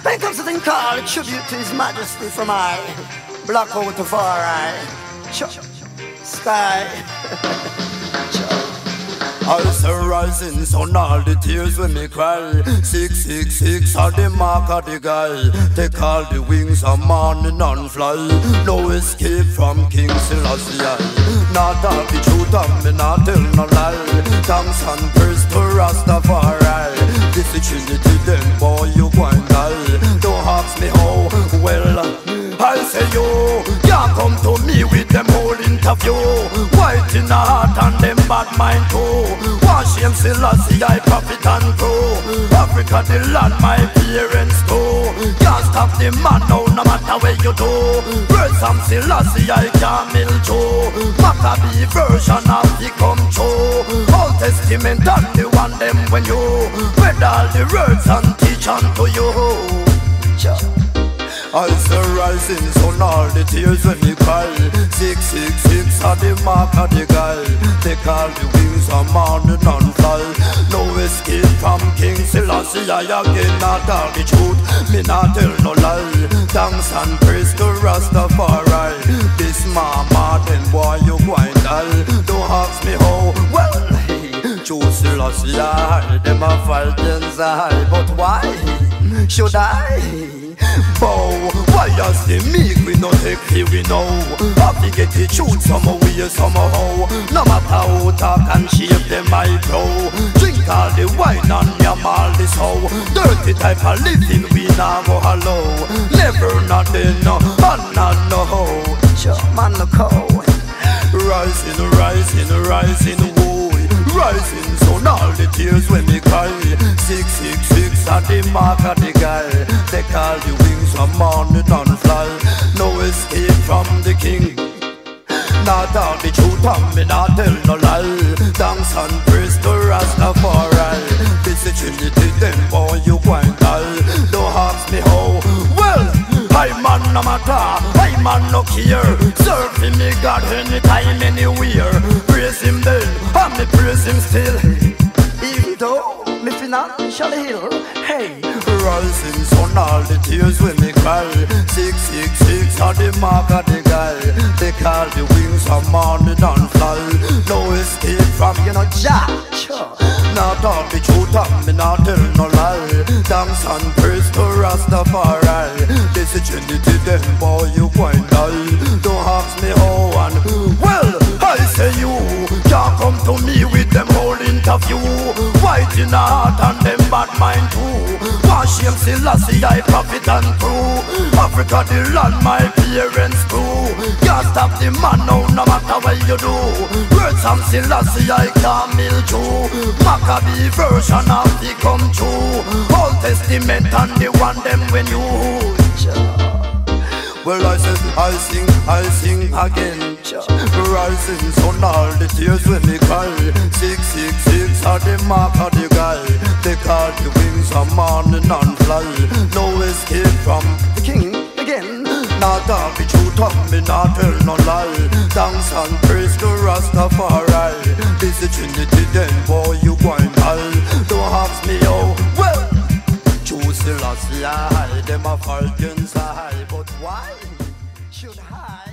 Then comes the thing called a tribute to His Majesty from I. Blackout to far eye. Sky. I say rising sun, all the tears when me cry. 666 are the mark of the guy. Take all the wings of morning and fly. No escape from King Selassie. Not all the truth and me not tell no lie. Thanks and praise to Rastafari. This is Trinity then boy you go and die. Don't ask me how, well I say you can't come to me with them whole interview. White in the heart and them bad mind too. Wash him Selassie, I prophet and crew. Africa the land my parents too. Can't stop the man now no matter where you do. Words from Selassie I can't milk you. Maccabee version of the come true. Old Testament and the one them when you read all the words and teach unto you. I say rising sun, all the tears when me cry. 666 are the mark of the guy. Take all the wings of morning and fly. No escape from King Selassie. I again not all the truth, me not tell no lie. Thanks and praise to Rastafari. This mama then boy you go and die. Don't ask me how, well choose Selassie I. Them a fight inside, but why should I bow? Why you say me we no take fear we know. I fi get the truth somehow way somehow. No matter how talk and shape them I blow. Drink all the wine and yam all the soul. Dirty type of living we now go hello. Never not then no and not no how. Man look how Rising, rising, rising, whoa. Rising sun, all the tears when me cry. 666 are the mark of the guy. They call the wings of morning and fly. No escape from the king. Not all the truth and me not tell no lie. Thanks and praise to Rastafari. This is Trinity then boy you go and die. Don't ask me how, well I man no matter, I man no care. Serve him me God anytime anywhere. Praise him then, and me praise him still. even though me financially ill. Hey, rising sun, all the tears when me cry. 666 are the mark of the guy. They call the wings of morning and fly. No escape from you know Jah. not all the truth and me not tell no lie. Thanks and praise to Rastafari. This is Trinity then boy you go and die. Don't ask me how and well I say you can't come to me with them whole interview. White in the heart and them bad mind too. Wash him Selassie I prophet and crew. Africa the land my parents too. Can't stop the man now no matter what you do. Words from Selassie I can't milk you. Maccabee version of the come true. Old Testament and the one them when you. Well I said I sing again. Rising sun, all the tears when me cry. 666 are the mark of the guy. They call the wings of morning and fly. No escape from The king again. not all the truth and me not tell no lie. Thanks and praise to Rastafari. This is Trinity then boy you go and die. Don't ask me how, well choose Selassie I. Them a falcons high, but why should I